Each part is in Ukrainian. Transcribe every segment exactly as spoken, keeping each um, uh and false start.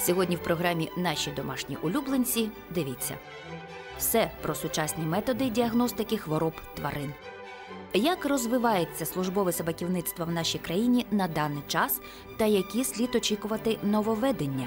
Сьогодні в програмі «Наші домашні улюбленці» дивіться. Все про сучасні методи діагностики хвороб тварин. Як розвивається службове собаківництво в нашій країні на даний час та які слід очікувати нововведення?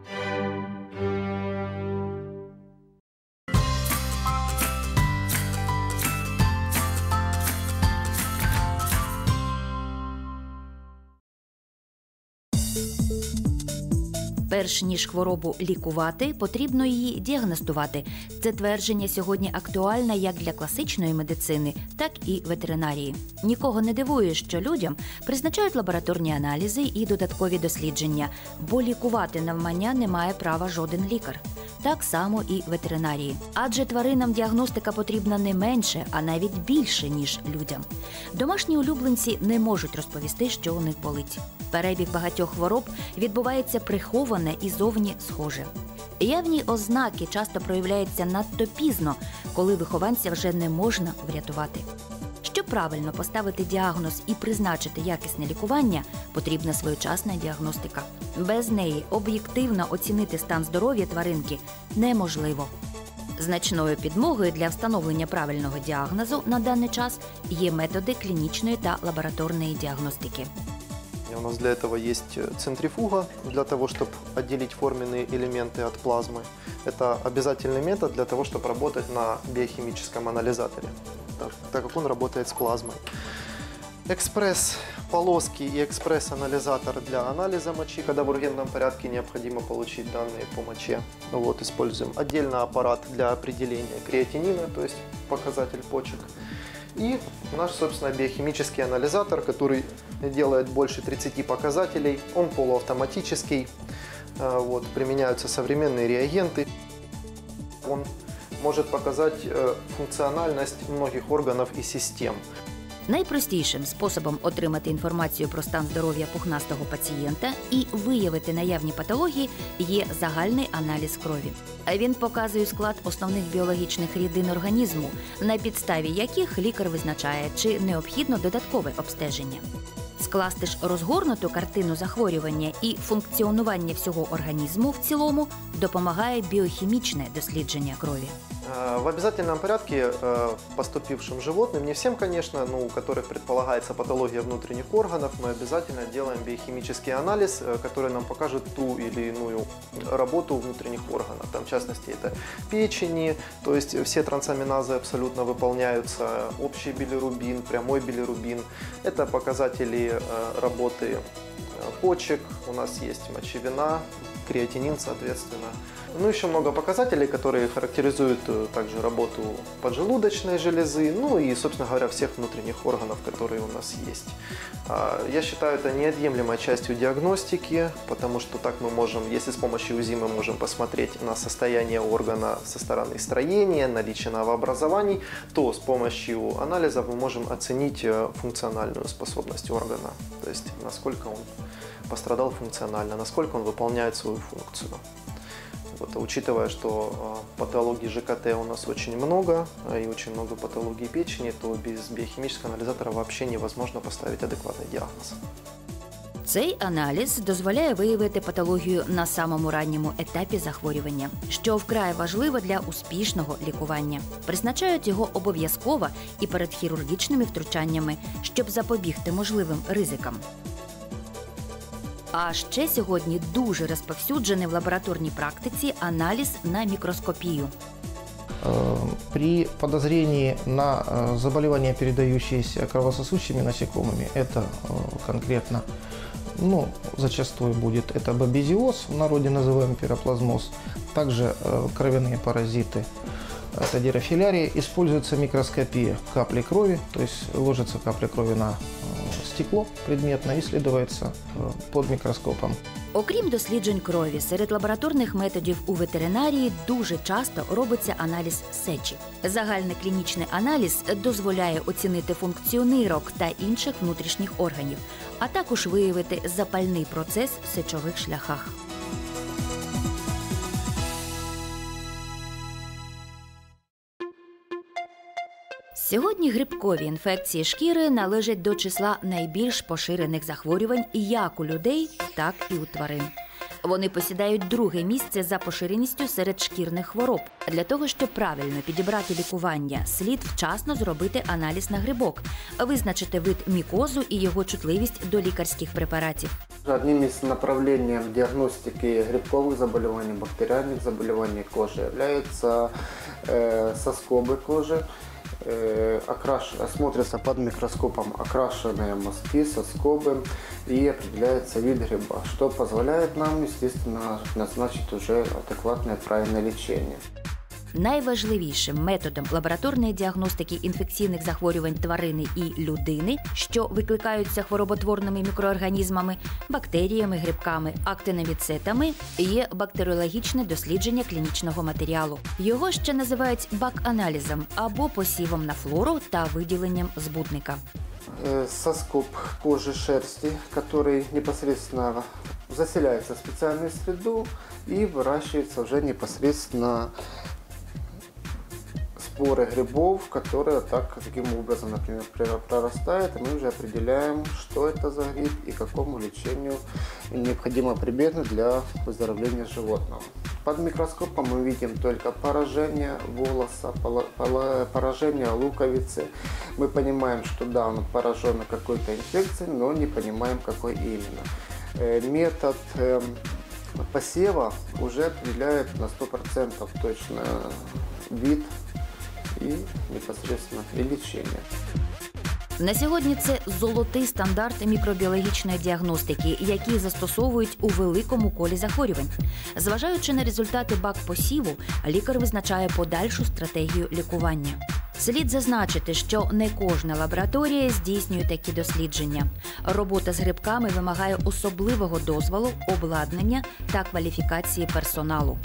Перш ніж хворобу лікувати, потрібно її діагностувати. Це твердження сьогодні актуальне як для класичної медицини, так і ветеринарії. Нікого не дивує, що людям призначають лабораторні аналізи і додаткові дослідження, бо лікувати навмання не має права жоден лікар. Так само і ветеринарії. Адже тваринам діагностика потрібна не менше, а навіть більше, ніж людям. Домашні улюбленці не можуть розповісти, що у них болить. Перебіг багатьох хвороб відбувається приховане і зовні схоже. Явні ознаки часто проявляються надто пізно, коли вихованця вже не можна врятувати. Щоб правильно поставити діагноз і призначити якісне лікування, потрібна своєчасна діагностика. Без неї об'єктивно оцінити стан здоров'я тваринки неможливо. Значною підмогою для встановлення правильного діагнозу на даний час є методи клінічної та лабораторної діагностики. У нас для этого есть центрифуга, для того, чтобы отделить форменные элементы от плазмы. Это обязательный метод для того, чтобы работать на биохимическом анализаторе, так, так как он работает с плазмой. Экспресс-полоски и экспресс-анализатор для анализа мочи, когда в ургентном порядке необходимо получить данные по моче. Вот, используем отдельно аппарат для определения креатинина, то есть показатель почек. И наш, собственно, биохимический анализатор, который делает больше тридцати показателей. Он полуавтоматический. Вот, применяются современные реагенты. Он может показать функциональность многих органов и систем. Найпростішим способом отримати інформацію про стан здоров'я пухнастого пацієнта і виявити наявні патології є загальний аналіз крові. Він показує склад основних біологічних рідин організму, на підставі яких лікар визначає, чи необхідно додаткове обстеження. Скласти ж розгорнуту картину захворювання і функціонування всього організму в цілому допомагає біохімічне дослідження крові. В обязательном порядке поступившим животным, не всем, конечно, но у которых предполагается патология внутренних органов, мы обязательно делаем биохимический анализ, который нам покажет ту или иную работу внутренних органов. Там, в частности, это печени, то есть все трансаминазы абсолютно выполняются, общий билирубин, прямой билирубин. Это показатели работы почек, у нас есть мочевина, креатинин, соответственно. Ну, еще много показателей, которые характеризуют также работу поджелудочной железы, ну и, собственно говоря, всех внутренних органов, которые у нас есть. Я считаю это неотъемлемой частью диагностики, потому что так мы можем, если с помощью УЗИ мы можем посмотреть на состояние органа со стороны строения, наличие новообразований, то с помощью анализа мы можем оценить функциональную способность органа, то есть насколько он пострадал функционально, насколько он выполняет свою функцию. Вот, учитывая, что патологий ЖКТ у нас очень много и очень много патологий печени, то без биохимического анализатора вообще невозможно поставить адекватный диагноз. Цей аналіз дозволяє виявити патологію на самому ранньому етапі захворювання, що вкрай важливо для успішного лікування. Призначають його обов'язково і перед хірургічними втручаннями, щоб запобігти можливим ризикам. А ще сьогодні дуже розповсюджений в лабораторній практиці аналіз на мікроскопію. При подозрении на заболевание, передающееся кровососущими насекомыми, это конкретно, ну, зачастую будет это бабезиоз, в народе называем пироплазмоз, также кровяные паразиты, это дирофилярия, используется микроскопия капли крови, то есть ложится капля крови на стекло предметно і слідується під мікроскопом. Окрім досліджень крові, серед лабораторних методів у ветеринарії дуже часто робиться аналіз сечі. Загальний клінічний аналіз дозволяє оцінити функцію нирок та інших внутрішніх органів, а також виявити запальний процес в сечових шляхах. Сьогодні грибкові інфекції шкіри належать до числа найбільш поширених захворювань як у людей, так і у тварин. Вони посідають друге місце за поширеністю серед шкірних хвороб. Для того, щоб правильно підібрати лікування, слід вчасно зробити аналіз на грибок, визначити вид мікозу і його чутливість до лікарських препаратів. Одним из направлений диагностики грибковых заболеваний, бактериальных заболеваний кожи являются э, соскобы кожи. Э, окраш... Смотрятся под микроскопом окрашенные мазки, соскобы и определяется вид гриба, что позволяет нам, естественно, назначить уже адекватное правильное лечение. Найважливішим методом лабораторної діагностики інфекційних захворювань тварини і людини, що викликаються хвороботворними мікроорганізмами, бактеріями, грибками, актиноміцетами, є бактеріологічне дослідження клінічного матеріалу. Його ще називають бак-аналізом або посівом на флору та виділенням збудника. Соскоб кожи шерсти, который непосредственно заселяется в специальную среду и выращивается уже непосредственно споры грибов, которые так, таким образом, например, прорастают, и мы уже определяем, что это за гриб и к какому лечению необходимо прибегнуть для выздоровления животного. Под микроскопом мы видим только поражение волоса, поражение луковицы. Мы понимаем, что да, он поражен какой-то инфекцией, но не понимаем, какой именно. Метод посева уже определяет на сто процентов точно вид і непосредственно і лічення. На сьогодні це золотий стандарт мікробіологічної діагностики, який застосовують у великому колі захворювань. Зважаючи на результати бак-посіву, лікар визначає подальшу стратегію лікування. Слід зазначити, що не кожна лабораторія здійснює такі дослідження. Робота з грибками вимагає особливого дозволу, обладнання та кваліфікації персоналу.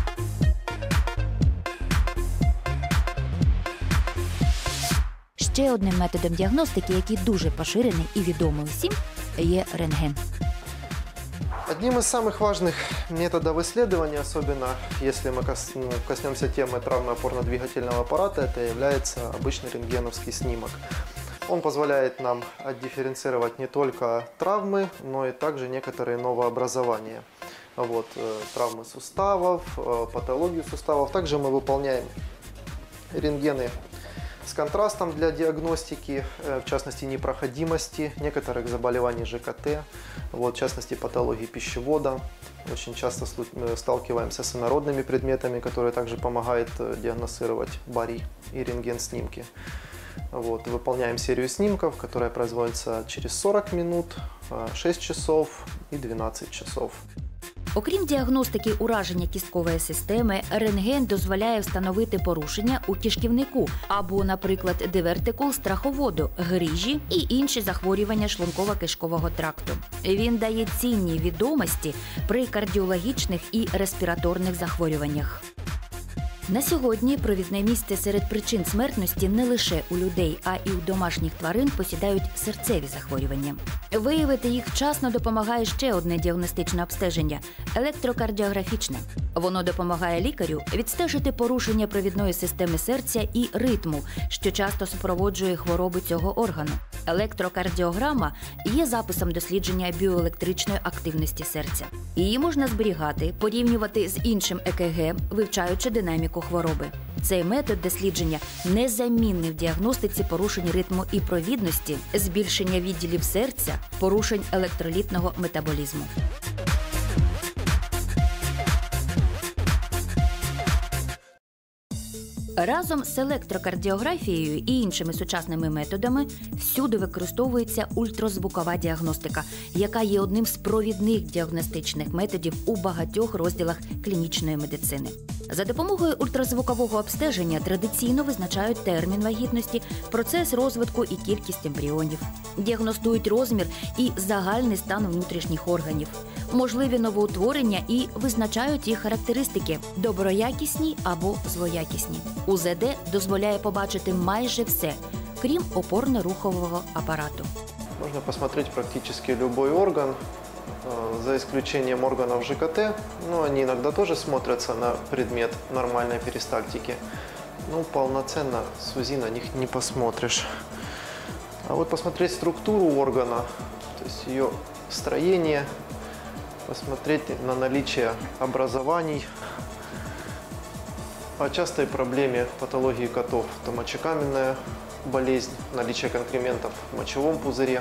Ще одним методом діагностики, який дуже поширений і відомий усім, є рентген. Одним из самых важных методов исследования, особенно если мы коснемся темы травмы опорно-двигательного аппарата, это является обычный рентгеновский снимок. Он позволяет нам отдифференцировать не только травмы, но и также некоторые новообразования. Вот, травмы суставов, патологию суставов. Также мы выполняем рентгены с контрастом для диагностики, в частности, непроходимости некоторых заболеваний ЖКТ, вот, в частности, патологии пищевода. Очень часто сталкиваемся с инородными предметами, которые также помогают диагностировать барий и рентген-снимки. Вот, выполняем серию снимков, которая производится через сорок минут, шесть часов и двенадцать часов. Окрім діагностики ураження кісткової системи, рентген дозволяє встановити порушення у кишківнику або, наприклад, дивертикул страховоду, грижі і інші захворювання шлунково-кишкового тракту. Він дає цінні відомості при кардіологічних і респіраторних захворюваннях. На сьогодні провідне місце серед причин смертності не лише у людей, а і у домашніх тварин посідають серцеві захворювання. Виявити їх вчасно допомагає ще одне діагностичне обстеження – електрокардіографічне. Воно допомагає лікарю відстежити порушення провідної системи серця і ритму, що часто супроводжує хвороби цього органу. Електрокардіограма є записом дослідження біоелектричної активності серця. Її можна зберігати, порівнювати з іншим ЕКГ, вивчаючи динаміку хвороби. Цей метод дослідження незамінний в діагностиці порушень ритму і провідності, збільшення відділів серця, порушень електролітного метаболізму. Разом з електрокардіографією і іншими сучасними методами всюди використовується ультразвукова діагностика, яка є одним з провідних діагностичних методів у багатьох розділах клінічної медицини. За допомогою ультразвукового обстеження традиційно визначають термін вагітності, процес розвитку і кількість ембріонів. Діагностують розмір і загальний стан внутрішніх органів, можливі новоутворення і визначають їх характеристики – доброякісні або злоякісні. УЗД дозволяє побачити майже все, крім опорно-рухового апарату. Можна посмотреть практически любой орган, за исключением органов ЖКТ, но они иногда тоже смотрятся на предмет нормальной перистальтики. Ну, полноценно с УЗИ на них не посмотришь. А вот посмотреть структуру органа, то есть ее строение, посмотреть на наличие образований. О частой проблеме патологии котов – это мочекаменная болезнь, наличие конкрементов в мочевом пузыре,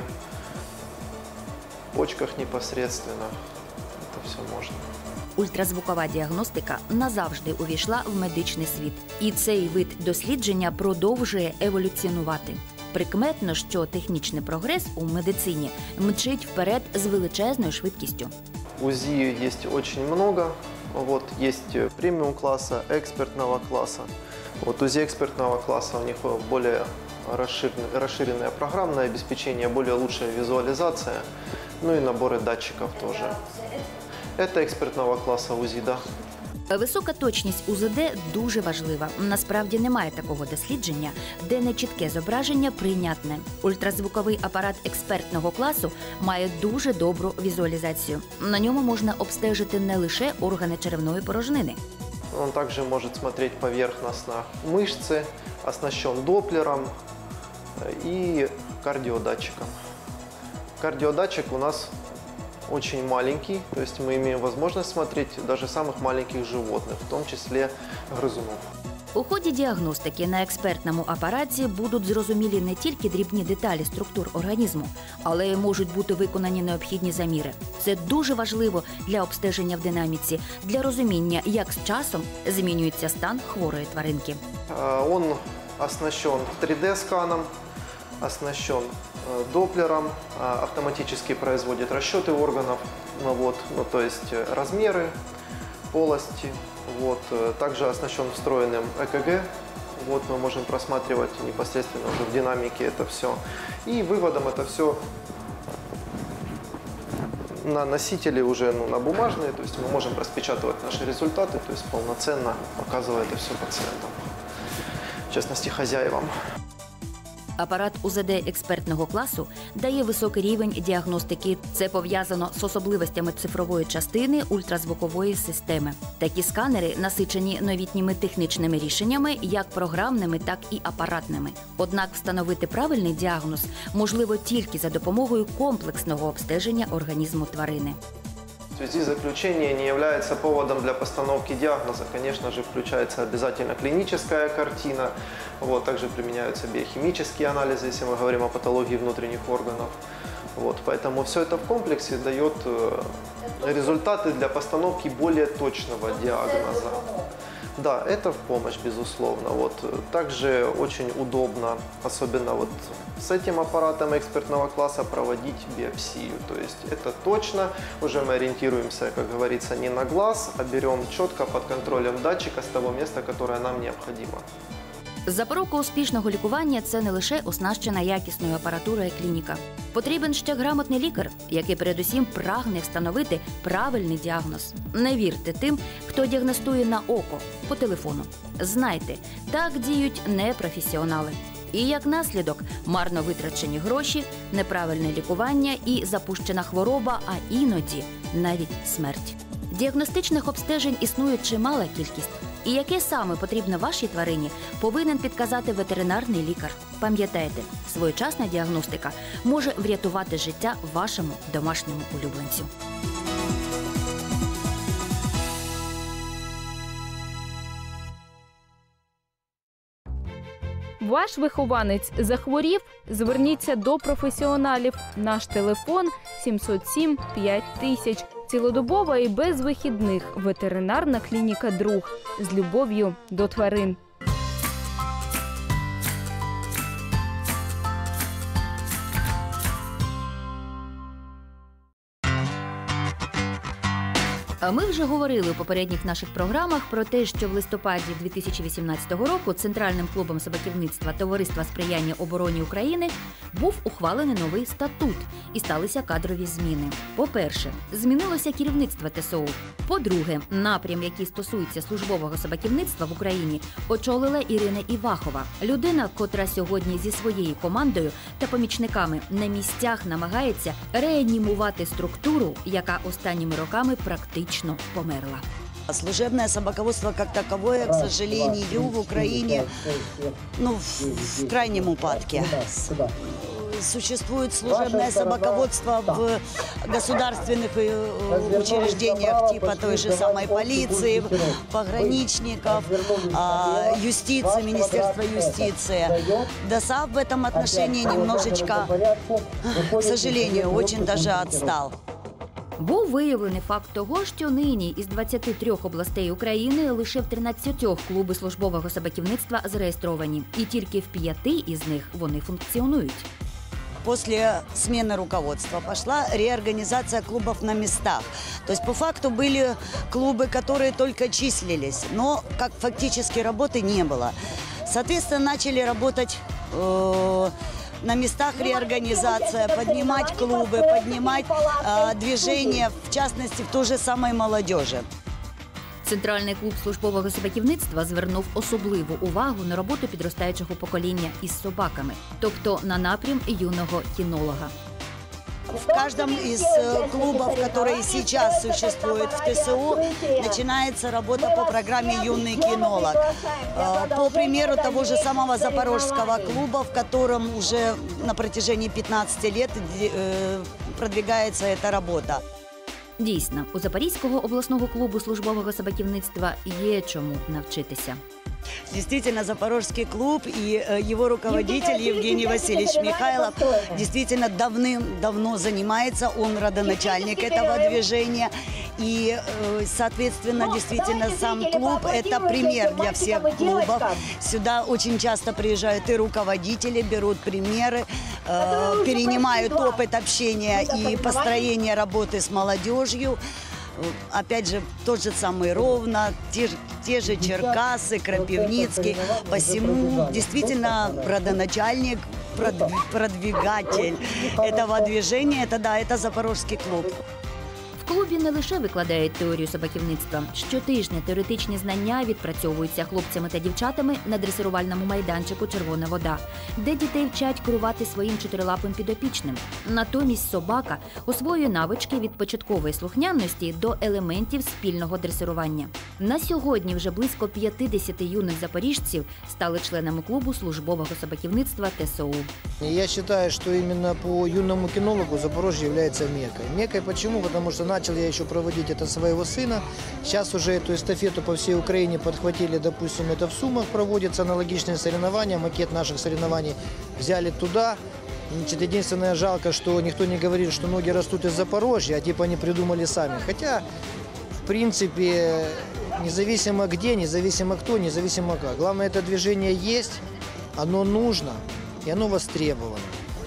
в почках непосредственно. Это все можно. Ультразвукова діагностика назавжди увійшла в медичний світ. І цей вид дослідження продовжує еволюціонувати. Прикметно, що технічний прогрес у медицині мчить вперед з величезною швидкістю. УЗИ есть очень много. Вот, есть премиум класса, экспертного класса. Вот УЗИ экспертного класса, у них более расширенное, расширенное программное обеспечение, более лучшая визуализация, ну и наборы датчиков тоже. Это экспертного класса УЗИ, да. Висока точність УЗД дуже важлива. Насправді немає такого дослідження, де нечітке зображення прийнятне. Ультразвуковий апарат експертного класу має дуже добру візуалізацію. На ньому можна обстежити не лише органи черевної порожнини. Он также может смотреть поверхностно мышцы, оснащен доплером и кардиодатчиком. Кардиодатчик у нас очень маленький, то есть мы имеем возможность смотреть даже самых маленьких животных, в том числе грызунов. У ході діагностики на експертному апараті будуть зрозумілі не тільки дрібні деталі структур організму, але й можуть бути виконані необхідні заміри. Це дуже важливо для обстеження в динаміці, для розуміння, як з часом змінюється стан хворої тваринки. Он оснащен три дэ сканом, оснащен доплером, автоматически производит расчеты органов, ну, вот, ну, то есть размеры полости. Вот. Также оснащен встроенным э ка гэ. Вот, мы можем просматривать непосредственно уже в динамике это все. И выводом это все на носители уже, ну, на бумажные. То есть мы можем распечатывать наши результаты, то есть полноценно показывая это все пациентам, в частности хозяевам. Апарат УЗД експертного класу дає високий рівень діагностики. Це пов'язано з особливостями цифрової частини ультразвукової системи. Такі сканери насичені новітніми технічними рішеннями, як програмними, так і апаратними. Однак встановити правильний діагноз можливо тільки за допомогою комплексного обстеження організму тварини. УЗИ заключение не является поводом для постановки диагноза. Конечно же, включается обязательно клиническая картина. Вот, также применяются биохимические анализы, если мы говорим о патологии внутренних органов. Вот, поэтому все это в комплексе дает результаты для постановки более точного диагноза. Да, это в помощь, безусловно. Вот. Также очень удобно, особенно вот с этим аппаратом экспертного класса, проводить биопсию. То есть это точно, уже мы ориентируемся, как говорится, не на глаз, а берем четко под контролем датчика с того места, которое нам необходимо. Запорука успішного лікування – це не лише оснащена якісною апаратурою клініка. Потрібен ще грамотний лікар, який передусім прагне встановити правильний діагноз. Не вірте тим, хто діагностує на око, по телефону. Знайте, так діють непрофесіонали. І як наслідок – марно витрачені гроші, неправильне лікування і запущена хвороба, а іноді навіть смерть. Діагностичних обстежень існує чимала кількість. І яке саме потрібно вашій тварині, повинен підказати ветеринарний лікар. Пам'ятайте, своєчасна діагностика може врятувати життя вашому домашньому улюбленцю. Ваш вихованець захворів? Зверніться до професіоналів. Наш телефон сімсот сім п'ять тисяч. Цілодобова і без вихідних. Ветеринарна клініка «Друг». З любов'ю до тварин. Ми вже говорили у попередніх наших програмах про те, що в листопаді дві тисячі вісімнадцятого року Центральним клубом собаківництва Товариства сприяння обороні України був ухвалений новий статут і сталися кадрові зміни. По-перше, змінилося керівництво Те Се У. По-друге, напрям, який стосується службового собаківництва в Україні, очолила Ірина Івахова. Людина, котра сьогодні зі своєю командою та помічниками на місцях намагається реанімувати структуру, яка останніми роками практично померла. Служебное собаководство как таковое, к сожалению, в Украине ну, в, в крайнем упадке. существует служебное собаководство в государственных э, учреждениях типа той же самой полиции, пограничников, э, юстиции, Министерства юстиции. ДОСААФ в этом отношении немножечко, к сожалению, очень даже отстал. Був виявлений факт того, що нині із двадцяти трьох областей України лише в тринадцятьох клуби службового собаківництва зареєстровані. І тільки в п'яти із них вони функціонують. После смены руководства пошла реорганизация клубов на местах. То есть по факту были клубы, которые только числились, но как фактически работы не было. Соответственно, начали работать э, на местах реорганизация, поднимать клубы, поднимать э, движение, в частности, в той же самой молодежи. Центральний клуб службового собаківництва звернув особливу увагу на роботу підростаючого покоління із собаками, тобто на напрям юного кінолога. В каждом из клубов, которые сейчас существуют в ТСУ, начинается работа по программе «Юный кинолог». По примеру того же самого Запорожского клуба, в котором уже на протяжении пятнадцати лет продвигается эта работа. Дійсно, у Запорізького обласного клубу службового собаківництва є чому навчитися. Действительно, Запорожский клуб и его руководитель Евгений Васильевич Михайлов действительно давным-давно занимается. Он родоначальник этого движения. И, соответственно, действительно, сам клуб – это пример для всех клубов. Сюда очень часто приезжают и руководители, берут примеры, перенимают опыт общения и построения работы с молодежью. Опять же, тот же самый Ровно, те, те же Черкасы, Крапивницкий. Посему действительно родоначальник, продвигатель этого движения, это да, это Запорожский клуб. В клубі не лише викладають теорію собаківництва. Щотижня теоретичні знання відпрацьовуються хлопцями та дівчатами на дресирувальному майданчику «Червона вода», де дітей вчать керувати своїм чотирилапим підопічним. Натомість собака освоює навички від початкової слухняності до елементів спільного дресирування. На сьогодні вже близько п'ятдесят юних запоріжців стали членами клубу службового собаківництва ТСУ. Я считаю, что именно по юному кинологу Запорожье является меккой. Меккой почему? Потому что начал я еще проводить это своего сына. Сейчас уже эту эстафету по всей Украине подхватили, допустим, это в Сумах проводятся аналогичные соревнования. Макет наших соревнований взяли туда. Значит, единственное, жалко, что никто не говорит, что ноги растут из Запорожья, а типа они придумали сами. Хотя, в принципе, независимо где, независимо кто, независимо как. Главное, это движение есть, оно нужно и оно востребовано.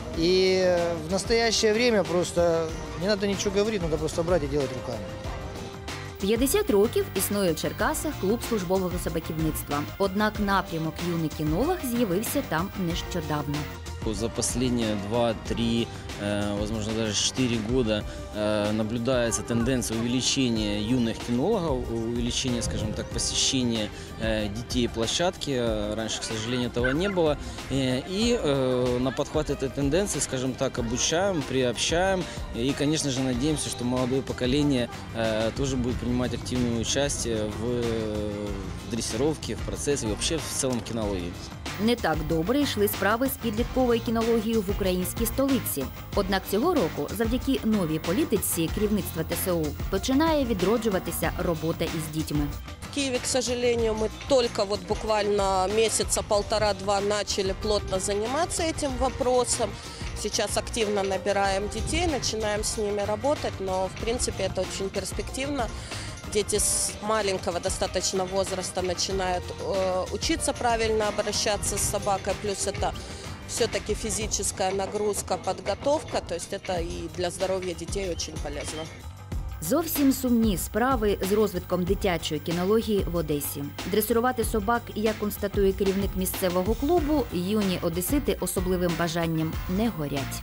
И в настоящее время просто не надо ничего говорить, надо просто брать и делать руками. п'ятдесят років існує в Черкасах клуб службового собаківництва. Однак напрямок «Юний кінолог» з'явився там нещодавно. За последние два-три, возможно, даже четыре года наблюдается тенденция увеличения юных кинологов, увеличения, скажем так, посещения детей площадки. Раньше, к сожалению, этого не было. И на подхват этой тенденции, скажем так, обучаем, приобщаем. И, конечно же, надеемся, что молодое поколение тоже будет принимать активное участие в дрессировке, в процессе и вообще в целом кинологии. Не так добре йшли справи з підлітковою кінологією в українській столиці. Однак цього року, завдяки новій політиці керівництва ТСУ, починає відроджуватися робота із дітьми. В Киеве, к сожалению, мы только вот буквально месяца полтора-два начали плотно заниматься этим вопросом. Сейчас активно набираем детей, начинаем с ними работать, но в принципе это очень перспективно. Дети с маленького достаточно возраста начинают э, учиться правильно обращаться с собакой, плюс это все-таки физическая нагрузка, подготовка, то есть это и для здоровья детей очень полезно. Зовсім сумні справи з розвитком дитячої кінології в Одесі. Дресирувати собак, як констатує керівник місцевого клубу, юні одесити особливим бажанням не горять.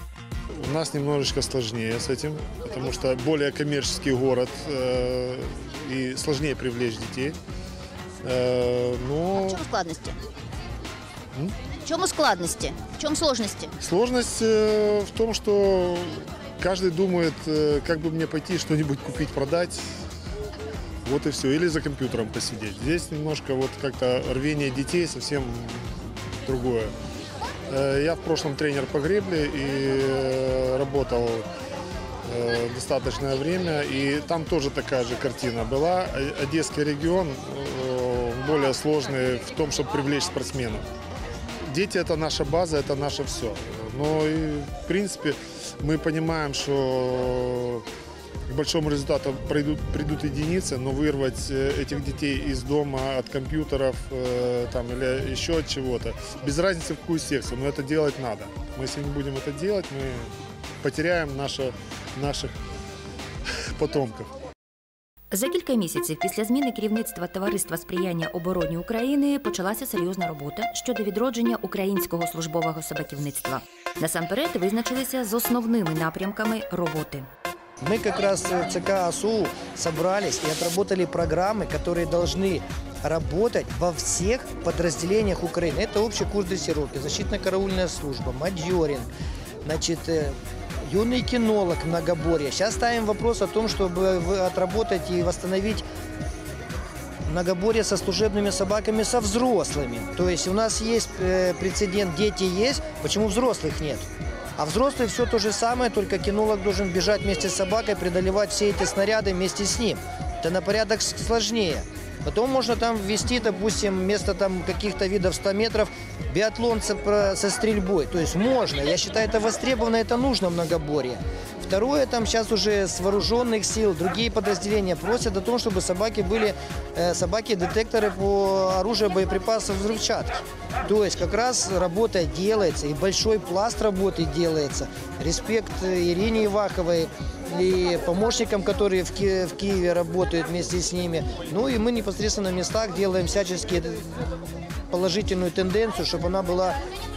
У нас немножечко сложнее с этим, потому что более коммерческий город э, и сложнее привлечь детей. Э, но... А в чем складности? М? В чем складности? В чем сложности? Сложность э, в том, что каждый думает, э, как бы мне пойти что-нибудь купить, продать. Вот и все. Или за компьютером посидеть. Здесь немножко вот как-то рвение детей совсем другое. Э, Я в прошлом тренер по гребле и э, работал э, достаточное время. И там тоже такая же картина была. О- Одесский регион э, более сложный в том, чтобы привлечь спортсменов. Дети – это наша база, это наше все. Но и, в принципе мы понимаем, что к большому результату придут, придут единицы, но вырвать этих детей из дома от компьютеров э, там, или еще от чего-то, без разницы в какую секцию, но это делать надо. Мы, если не будем это делать, мы потеряем наше, наших потомков. За кілька місяців після зміни керівництва Товариства сприяння обороні України почалася серйозна робота щодо відродження українського службового собаківництва. Насамперед визначилися з основними напрямками роботи. Мы как раз в ЦК АСУ собрались и отработали программы, которые должны работать во всех подразделениях Украины. Это общий курс дрессировки, защитно-караульная служба, маджоринг, значит, юный кинолог многоборье. Сейчас ставим вопрос о том, чтобы отработать и восстановить многоборье со служебными собаками, со взрослыми. То есть у нас есть прецедент, дети есть, почему взрослых нет? А взрослый все то же самое, только кинолог должен бежать вместе с собакой, преодолевать все эти снаряды вместе с ним. Это на порядок сложнее. Потом можно там ввести, допустим, вместо там каких-то видов ста метров биатлон со, со стрельбой. То есть можно. Я считаю, это востребовано, это нужно в многоборье. Второе, там сейчас уже с вооруженных сил другие подразделения просят о том, чтобы собаки были э, собаки-детекторы по оружию, боеприпасов, взрывчатки. То есть как раз работа делается, и большой пласт работы делается. Респект Ирине Иваховой и помощникам, которые в, Ки- в Киеве работают вместе с ними. Ну и мы непосредственно на местах делаем всячески положительную тенденцию, чтобы она была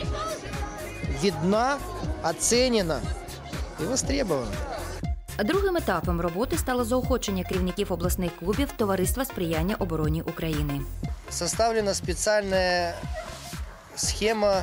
видна, оценена і востребовано. Другим етапом роботи стало заохочення керівників обласних клубів Товариства сприяння обороні України. Составлена специальная схема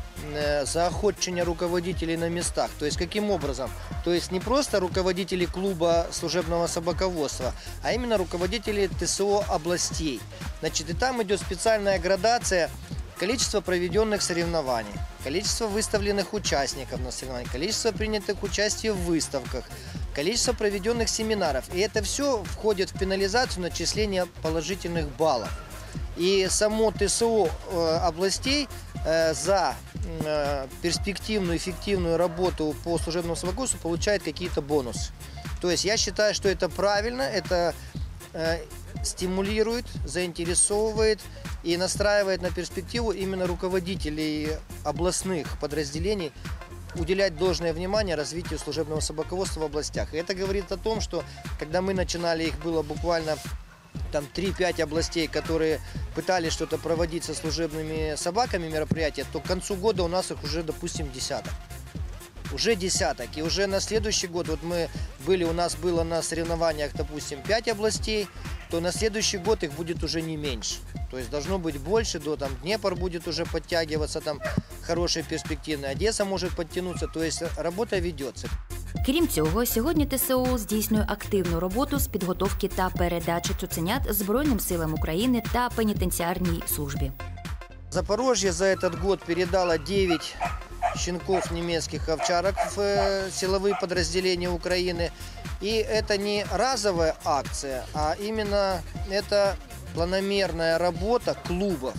заохочения руководителей на местах. То есть каким образом? То есть не просто руководители клуба служебного собаководства, а именно руководители ТСО областей. Значит, и там идет специальная градация количества проведенных соревнований, количество выставленных участников на соревнованиях, количество принятых участий в выставках, количество проведенных семинаров. И это все входит в пенализацию начисления положительных баллов. И само ТСО э, областей э, за э, перспективную, эффективную работу по служебному собаководству получает какие-то бонусы. То есть я считаю, что это правильно, это э, стимулирует, заинтересовывает и настраивает на перспективу именно руководителей областных подразделений уделять должное внимание развитию служебного собаководства в областях. И это говорит о том, что когда мы начинали, их было буквально там три-пять областей, которые пытались что-то проводить со служебными собаками мероприятия, то к концу года у нас их уже, допустим, десяток. Уже десяток. И уже на следующий год, вот мы были, у нас было на соревнованиях, допустим, пять областей, то на следующий год их будет уже не меньше. То есть должно быть больше, до там Днепр будет уже подтягиваться, там хорошие перспективные, Одесса может подтянуться, то есть работа ведется. Крім цього, сьогодні ТСО здійснює активну роботу з підготовки та передачі цуценят Збройним силам України та пенітенціарній службі. Запорожье за этот год передало девять щенков немецких овчарок в силовые подразделения Украины. И это не разовая акция, а именно это планомерная работа клубов.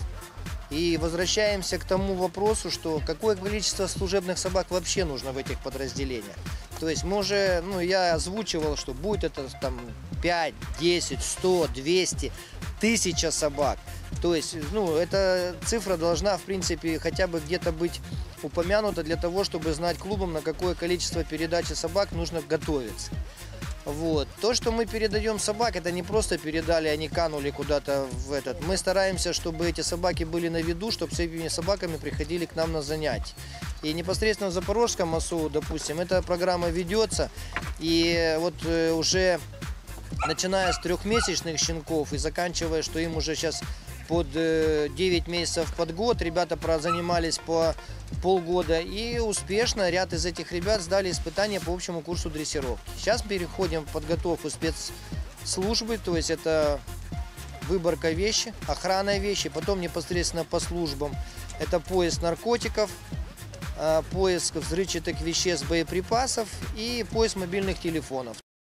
И возвращаемся к тому вопросу, что какое количество служебных собак вообще нужно в этих подразделениях. То есть мы уже, ну, я озвучивал, что будет это там пять, десять, сто, двести, тысяча собак. То есть, ну, эта цифра должна, в принципе, хотя бы где-то быть упомянута для того, чтобы знать клубам, на какое количество передачи собак нужно готовиться. Вот. То, что мы передаем собак, это не просто передали, они канули куда-то в этот. Мы стараемся, чтобы эти собаки были на виду, чтобы с этими собаками приходили к нам на занятия. И непосредственно в Запорожском ОСУ, допустим, эта программа ведется. И вот уже начиная с трехмесячных щенков и заканчивая, что им уже сейчас под девять месяцев под год, ребята прозанимались по полгода и успешно ряд из этих ребят сдали испытания по общему курсу дрессировки. Сейчас переходим в подготовку спецслужбы, то есть это выборка вещи, охрана вещи, потом непосредственно по службам это поиск наркотиков, э, поиск взрывчатых веществ, боеприпасов и поиск мобильных телефонов.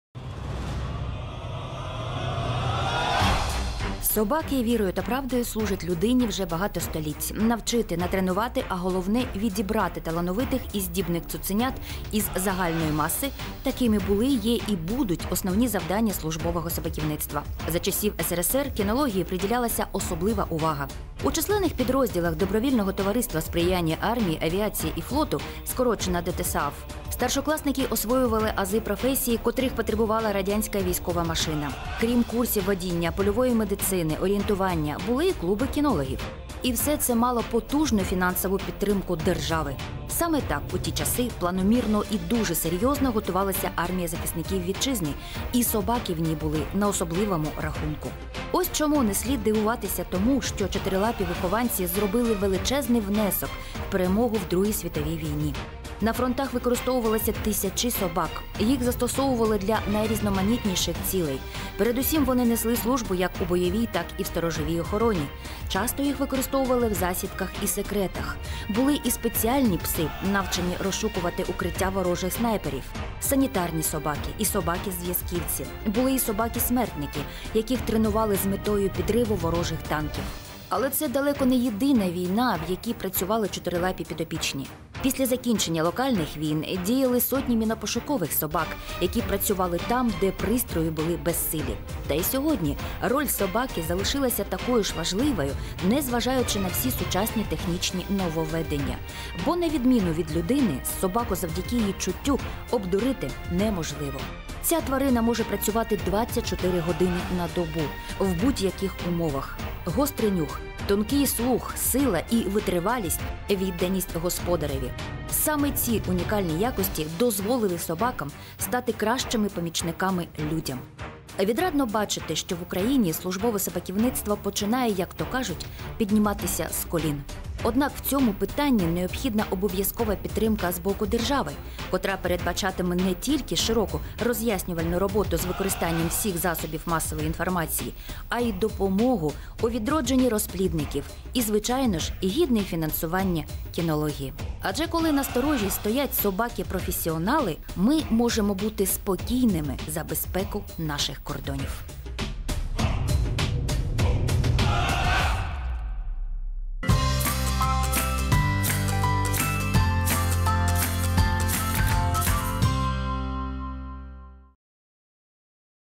Собаки вірою та правдою служать людині вже багато століть. Навчити, натренувати, а головне – відібрати талановитих і здібних цуценят із загальної маси. Такими були, є і будуть основні завдання службового собаківництва. За часів ес ер ес ер кінології приділялася особлива увага. У численних підрозділах Добровільного товариства сприяння армії, авіації і флоту, скорочена де те ес а ф, старшокласники освоювали ази професії, котрих потребувала радянська військова машина. Крім курсів водіння, польової медицини, орієнтування, були і клуби кінологів. І все це мало потужну фінансову підтримку держави. Саме так у ті часи планомірно і дуже серйозно готувалася армія захисників вітчизни, і собаки в ній були на особливому рахунку. Ось чому не слід дивуватися тому, що чотирилапі вихованці зробили величезний внесок в перемогу в Другій світовій війні. На фронтах використовувалися тисячі собак. Їх застосовували для найрізноманітніших цілей. Передусім вони несли службу як у бойовій, так і в сторожовій охороні. Часто їх використовували в засідках і секретах. Були і спеціальні пси, навчені розшукувати укриття ворожих снайперів. Санітарні собаки і собаки-зв'язківці. Були і собаки-смертники, яких тренували з метою підриву ворожих танків. Але це далеко не єдина війна, в якій працювали чотирилапі підопічні. Після закінчення локальних війн діяли сотні мінопошукових собак, які працювали там, де пристрої були безсилі. Та й сьогодні роль собаки залишилася такою ж важливою, незважаючи на всі сучасні технічні нововведення. Бо на відміну від людини, собаку завдяки її чуттю обдурити неможливо. Ця тварина може працювати двадцять чотири години на добу, в будь-яких умовах. Гострий нюх, тонкий слух, сила і витривалість, відданість господареві. Саме ці унікальні якості дозволили собакам стати кращими помічниками людям. Відрадно бачити, що в Україні службове собаківництво починає, як то кажуть, підніматися з колін. Однак в цьому питанні необхідна обов'язкова підтримка з боку держави, котра передбачатиме не тільки широку роз'яснювальну роботу з використанням всіх засобів масової інформації, а й допомогу у відродженні розплідників і, звичайно ж, гідне фінансування кінології. Адже коли на сторожі стоять собаки-професіонали, ми можемо бути спокійними за безпеку наших кордонів.